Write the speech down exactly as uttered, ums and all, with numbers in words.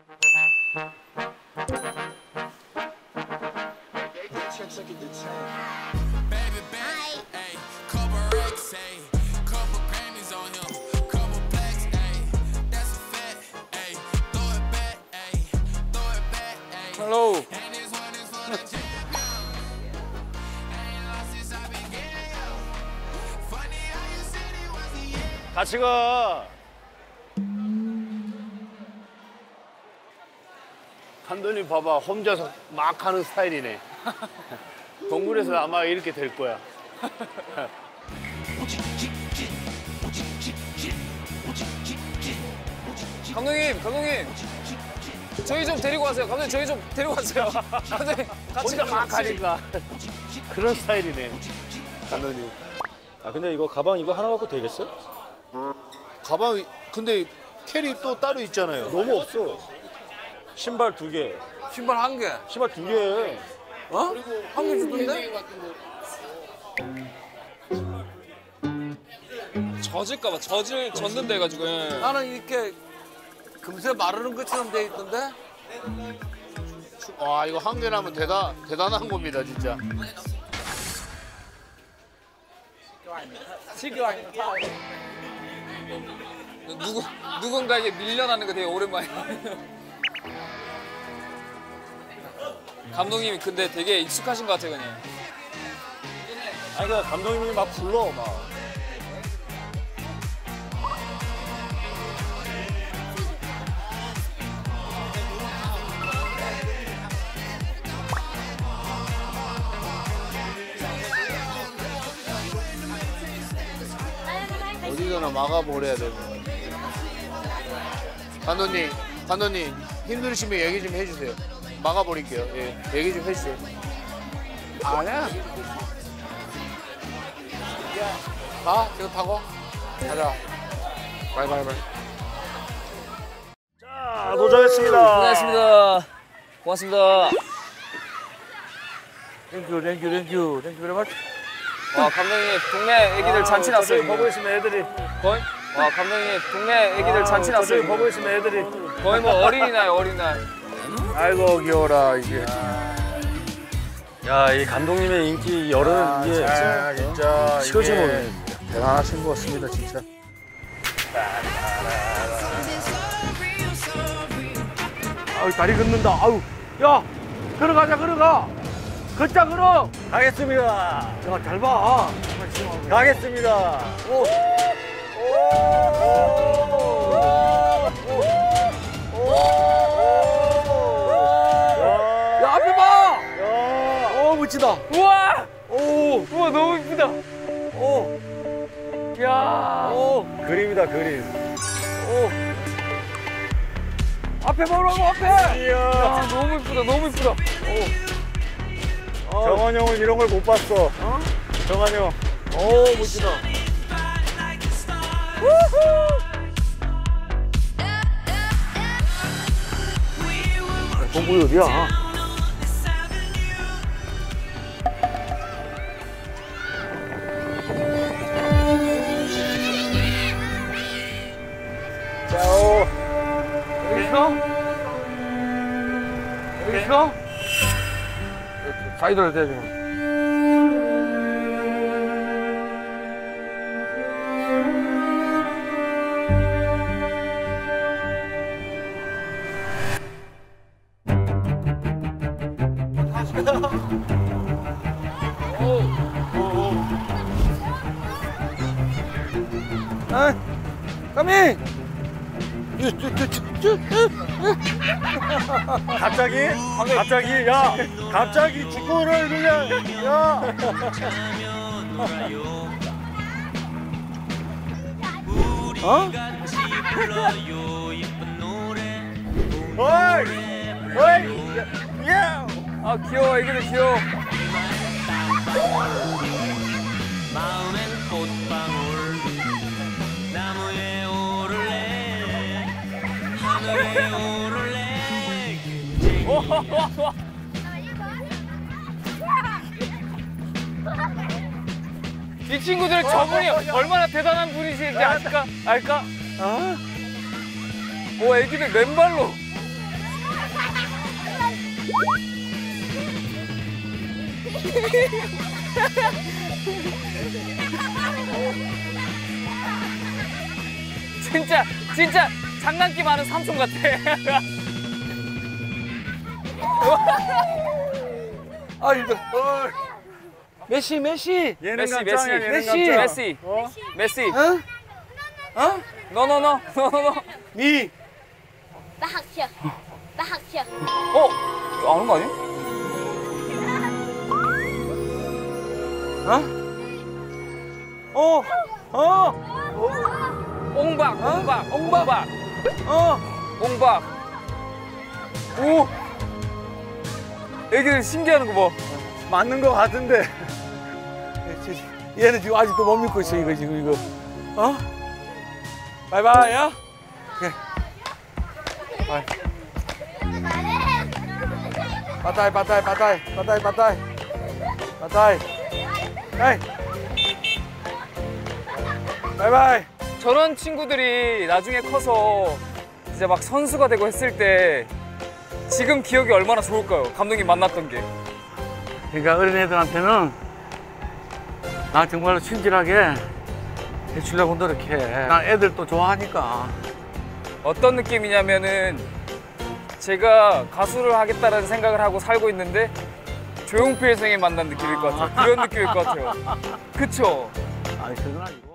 Hello. 같이 가. 감독님 봐봐, 혼자서 막 하는 스타일이네. 동굴에서 아마 이렇게 될 거야. 감독님, 감독님. 저희 좀 데리고 가세요. 감독님, 저희 좀 데리고 가세요. 감독님, 같이 혼자 막 하니까. 그런 스타일이네, 감독님. 아 근데 이거 가방 이거 하나 갖고 되겠어? 가방, 근데 캐리 또 따로 있잖아요. 너무 없어. 신발 두 개. 신발 한 개. 신발 두 개. 어? 한 개 주던데? 젖을까 봐. 젖을 젖는다 해가지고. 나는 이렇게 금세 마르는 것처럼 돼 있던데? 와, 이거 한 개라면 대단, 대단한 겁니다, 진짜. 누구, 누군가에게 밀려나는 거 되게 오랜만이야. 감독님이 근데 되게 익숙하신 것 같아, 그냥. 아니 그냥 감독님이 막 불러 막. 어디서나 막아버려야 되고. 감독님, 감독님 힘들으시면 얘기 좀 해주세요. 막아버릴게요. 예, 얘기 좀 해주세요. 아니야. 가, 이거 타고 가자. 바이바이바이. 자 도착했습니다. 고생하셨습니다. 고맙습니다. 땡큐 땡큐 땡큐 땡큐 베리 마치. 와, 감독님 동네 애기들 잔치 났어요. 보고 있으면 애들이. 거의? 와, 감독님 동네 애기들 잔치 났어요. 저기 보고 있으면 애들이. 거의 뭐 어린이날, 어린이날. 아이고 귀여워라 이게. 야 이 감독님의 인기 열은 이게 아, 진짜 식어지 이게 모르네. 대단하신 것 같습니다 진짜. 아우 다리 긋는다. 아우 야 걸어가자 걸어가. 걷자 걸어. 가겠습니다. 야 잘 봐. 가겠습니다. 오. 야 앞에 봐. 야. 오 멋지다. 우와! 오. 우와, 너무 이쁘다. 오. 야. 오. 그림이다 그림. 오. 앞에 보라고 앞에. 이야. 야, 너무 이쁘다, 너무 이쁘다. 어. 정한 형은 이런 걸 못 봤어. 어? 정한 형. 오 멋지다. 동굴이 어디야? 짜오. 여기 있어? 여기 있어? 사이드로 돼, 지금. 아, 까미! 갑자기? 갑자기? 야! 갑자기 축구를 그냥! 야! 어? 어이! 어이! 야! 아, 귀여워, 애기들 귀여워. 마음엔 꽃방울 나무에 오를래 하늘에 오를래 이 친구들 저분이 얼마나 대단한 분이신지 아실까? 알까? 아? 오, 애기들 맨발로. 진짜 진짜 장난기 많은 삼촌 같아. 아 힘들어. 메시 메시. 예능 메시, 감정이야, 메시, 예능 메시, 감정. 메시, 어? 메시. 어? 어? 노노노 노노노. 미. Bác chưa? Bác chưa? 어? 이거 아는 거 아니야? 어? 어? 어? 옹박, 옹박, 옹박, 어? 옹박. 오. 애기들 신기하는 거 봐. 맞는 거 같은데. 얘는 지금 아직도 못 믿고 있어 이거 지금 이거. 어? 바이바이 야. 오케이. 바이. 바다이 바다이 바다이 바다이 바다이 바다이. 에이. 바이바이. 저런 친구들이 나중에 커서 이제 막 선수가 되고 했을 때 지금 기억이 얼마나 좋을까요? 감독님 만났던 게. 그러니까 어린애들한테는 나 정말로 친절하게 해주려고 노력해. 난 애들 또 좋아하니까. 어떤 느낌이냐면은 제가 가수를 하겠다라는 생각을 하고 살고 있는데 조용필 선생님 만난 느낌일 것 같아요. 그런 느낌일 것 같아요. 그쵸? 아니 그건 아니고.